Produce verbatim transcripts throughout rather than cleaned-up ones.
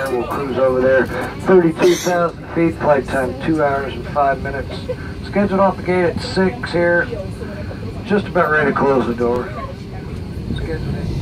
there. We'll cruise over there. thirty-two thousand feet, flight time two hours and five minutes. Scheduled off the gate at six here. Just about ready to close the door. Scheduled in.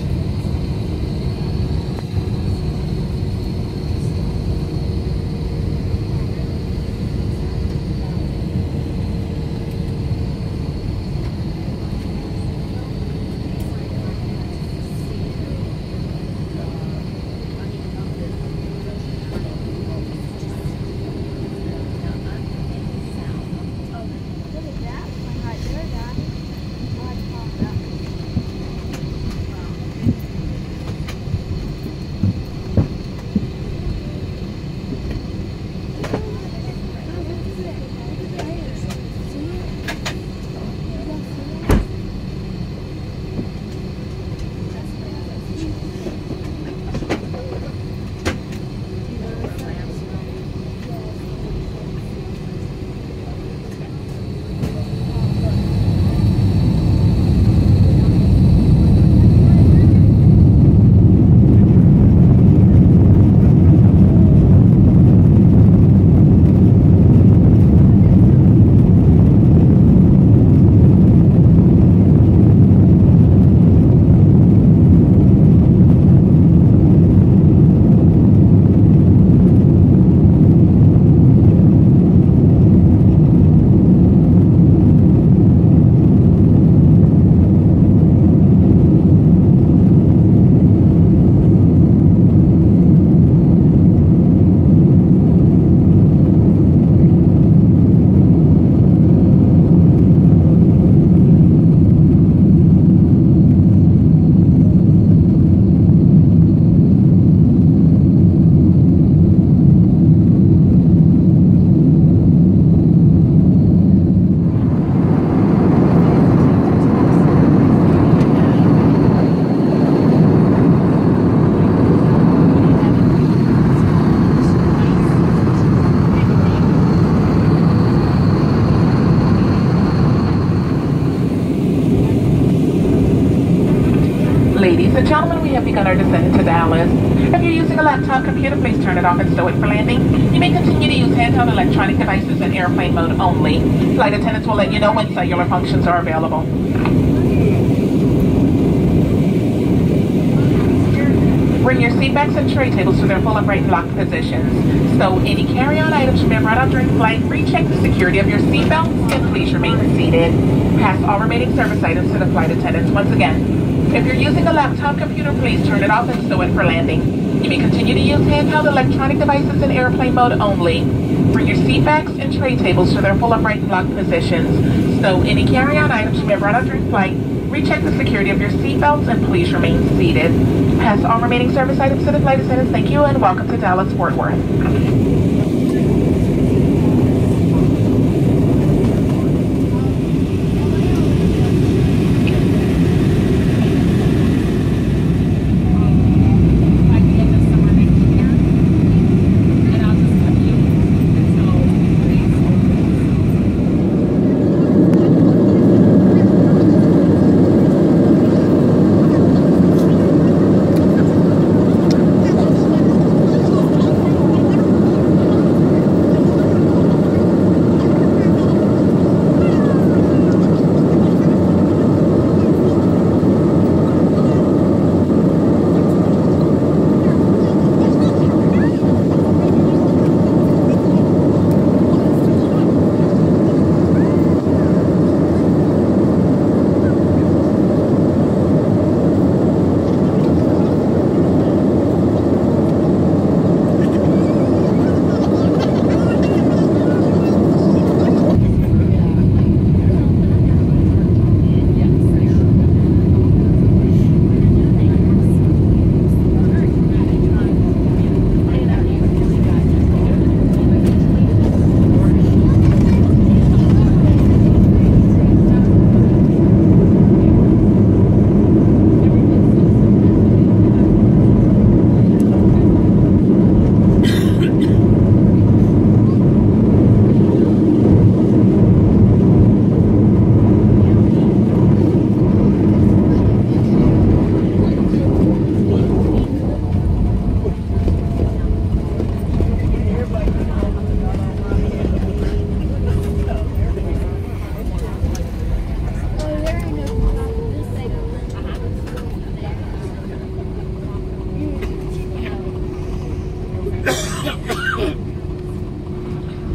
Ladies and gentlemen, we have begun our descent into Dallas. If you're using a laptop computer, please turn it off and stow it for landing. You may continue to use handheld electronic devices in airplane mode only. Flight attendants will let you know when cellular functions are available. Bring your seatbacks and tray tables to their full upright and locked positions. Stow any carry-on items you may have brought out during flight. Recheck the security of your seatbelts and please remain seated. Pass all remaining service items to the flight attendants. Once again, if you're using a laptop computer, please turn it off and stow it for landing. You may continue to use handheld electronic devices in airplane mode only. Bring your seatbacks and tray tables to their full upright and locked positions. Stow any carry-on items you may have brought out during flight. Recheck the security of your seatbelts and please remain seated. Pass all remaining service items to the flight attendants. Thank you and welcome to Dallas Fort Worth.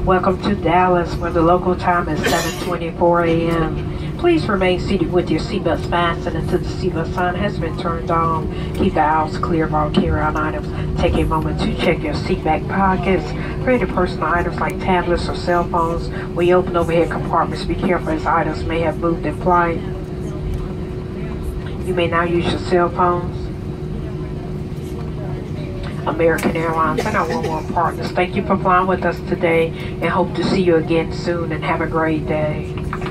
Welcome to Dallas, where the local time is seven twenty-four a m Please remain seated with your seatbelts fastened until the seatbelt sign has been turned on. Keep the aisles clear of all carry-on items. Take a moment to check your seat back pockets for any personal items like tablets or cell phones. When you open overhead compartments, be careful as items may have moved in flight. You may now use your cell phones. American Airlines and our One partners, thank you for flying with us today and hope to see you again soon, and have a great day.